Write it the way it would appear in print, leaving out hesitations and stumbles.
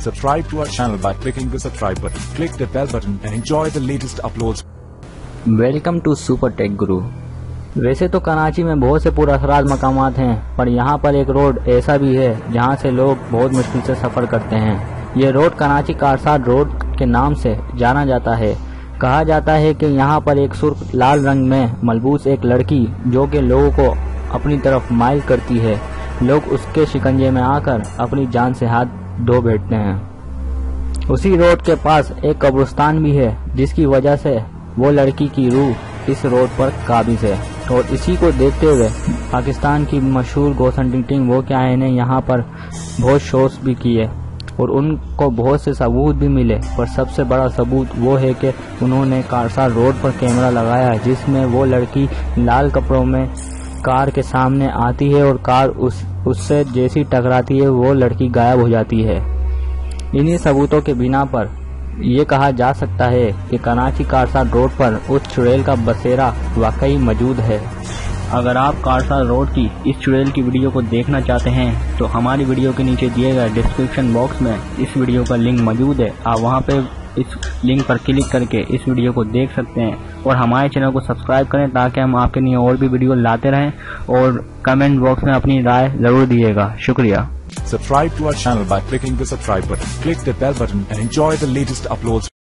Subscribe to our channel by clicking the subscribe button. Click the bell button and enjoy the latest uploads. Welcome to super tech guru. वैसे तो कराची में बहुत से पुरअसरार मकामात हैं, पर यहाँ पर एक रोड ऐसा भी है जहाँ से लोग बहुत मुश्किल से सफ़र करते हैं। ये रोड कराची कारसाद रोड के नाम से जाना जाता है। कहा जाता है कि यहाँ पर एक सुर्ख लाल रंग में मलबूस एक लड़की जो कि लोगों को अपनी तरफ माइल करती है, लोग उसके शिकंजे में आकर अपनी जान से हाथ धो बैठते हैं। उसी रोड के पास एक कब्रिस्तान भी है, जिसकी वजह से वो लड़की की रूह इस रोड पर काबिज है। और इसी को देखते हुए पाकिस्तान की मशहूर गौस हंटिंग टीम वो क्या है ने यहाँ पर बहुत शोज भी किए और उनको बहुत से सबूत भी मिले। पर सबसे बड़ा सबूत वो है कि उन्होंने कारसाद रोड पर कैमरा लगाया, जिसमें वो लड़की लाल कपड़ों में कार के सामने आती है और कार उससे जैसी टकराती है वो लड़की गायब हो जाती है। इन्हीं सबूतों के बिना पर ये कहा जा सकता है कि कराची कारसाद रोड पर उस चुड़ैल का बसेरा वाकई मौजूद है। अगर आप कारसाद रोड की इस चुड़ैल की वीडियो को देखना चाहते हैं तो हमारी वीडियो के नीचे दिए गए डिस्क्रिप्शन बॉक्स में इस वीडियो का लिंक मौजूद है। आप वहां पे इस लिंक पर क्लिक करके इस वीडियो को देख सकते हैं और हमारे चैनल को सब्सक्राइब करें ताकि हम आपके लिए और भी वीडियो लाते रहें। और कमेंट बॉक्स में अपनी राय जरूर दिएगा। शुक्रिया। Subscribe to our channel by clicking the subscribe button. Click the bell button and enjoy the latest uploads.